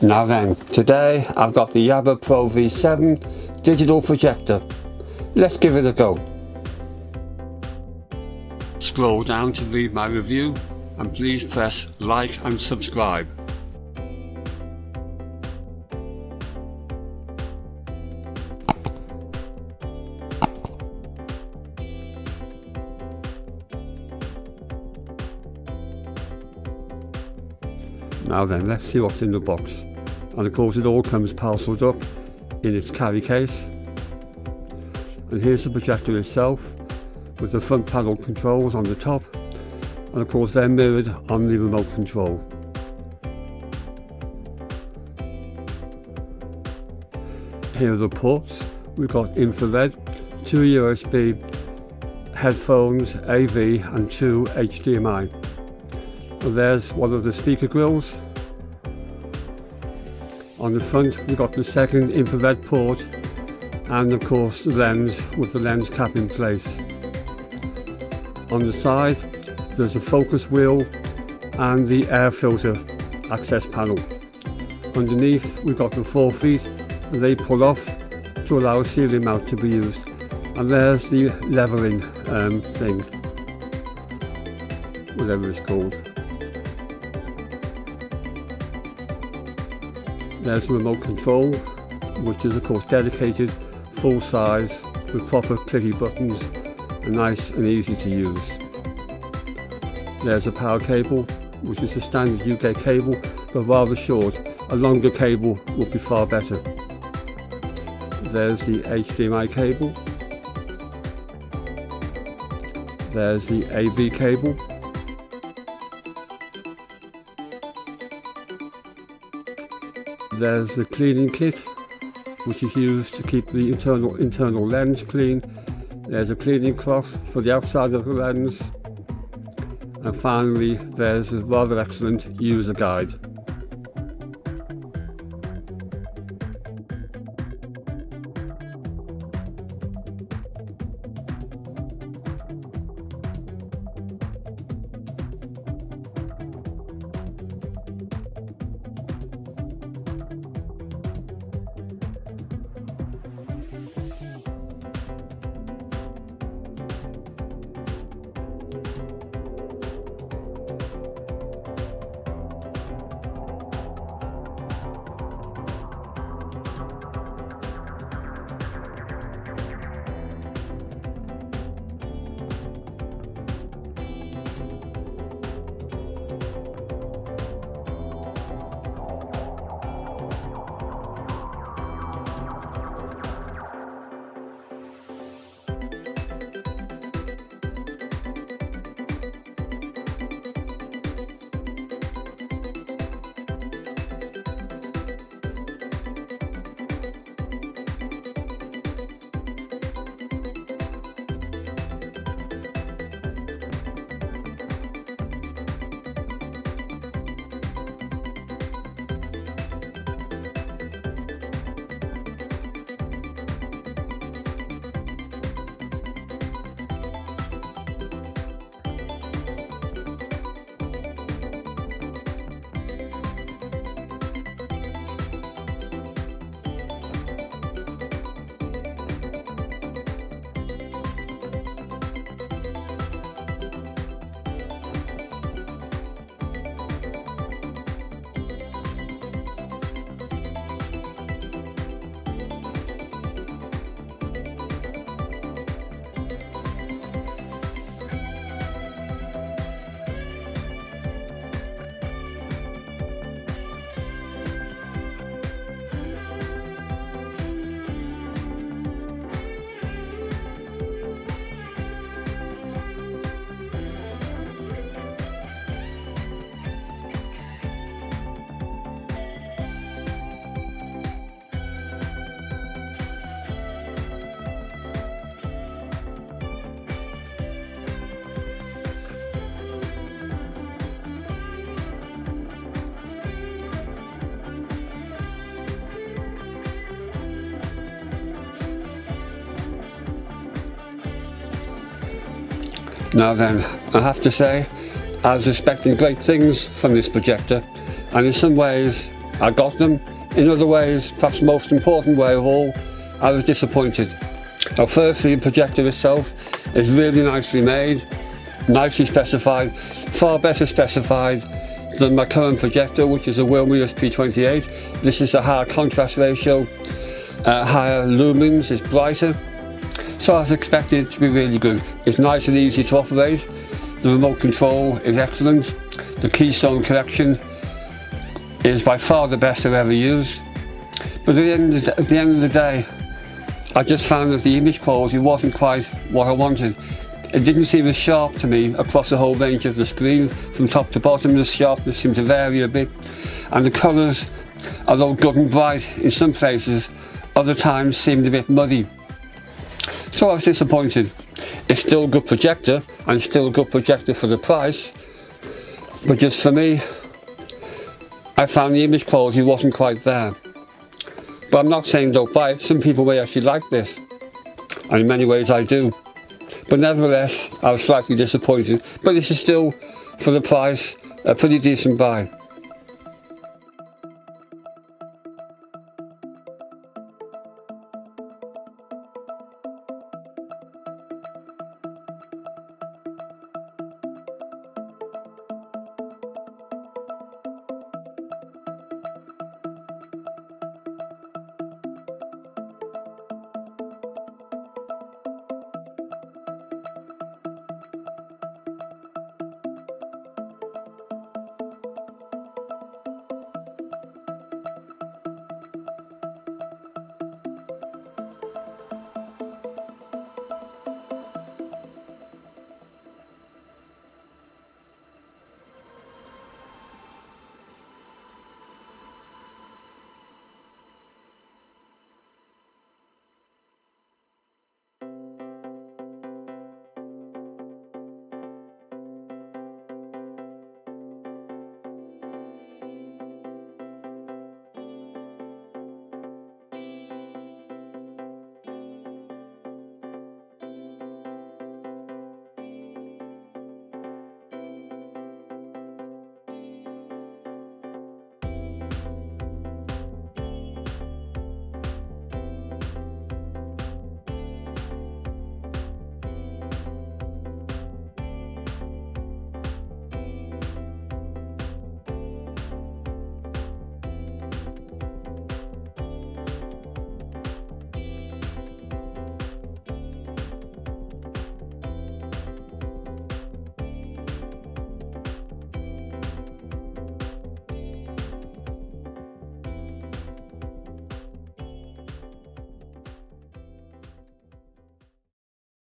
Now then, today I've got the YABER Pro V7 digital projector. Let's give it a go. Scroll down to read my review and please press like and subscribe. Now then, let's see what's in the box. And of course it all comes parcelled up in its carry case. And here's the projector itself with the front panel controls on the top, and of course they're mirrored on the remote control. Here are the ports. We've got infrared, 2 USB headphones, AV and 2 HDMI. And there's one of the speaker grills. On the front we've got the second infrared port and of course the lens with the lens cap in place. On the side there's a focus wheel and the air filter access panel. Underneath we've got the 4 feet and they pull off to allow a ceiling mount to be used. And there's the levelling thing, whatever it's called. There's the remote control, which is of course dedicated, full size, with proper clicky buttons, and nice and easy to use. There's a power cable, which is a standard UK cable, but rather short. A longer cable would be far better. There's the HDMI cable. There's the AV cable. There's the cleaning kit, which is used to keep the internal lens clean. There's a cleaning cloth for the outside of the lens. And finally, there's a rather excellent user guide. Now then, I have to say, I was expecting great things from this projector, and in some ways I got them. In other ways, perhaps the most important way of all, I was disappointed. Now firstly, the projector itself is really nicely made, nicely specified, far better specified than my current projector, which is a Wilmer P28. This is a higher contrast ratio, higher lumens, it's brighter. So I was expecting it to be really good. It's nice and easy to operate. The remote control is excellent. The keystone correction is by far the best I've ever used. But at the end of the day, I just found that the image quality wasn't quite what I wanted. It didn't seem as sharp to me across the whole range of the screen. From top to bottom, the sharpness seemed to vary a bit. And the colours, although good and bright in some places, other times seemed a bit muddy. So I was disappointed. It's still a good projector, and still a good projector for the price. But just for me, I found the image quality wasn't quite there. But I'm not saying don't buy it. Some people may actually like this, and in many ways I do. But nevertheless, I was slightly disappointed. But this is still, for the price, a pretty decent buy.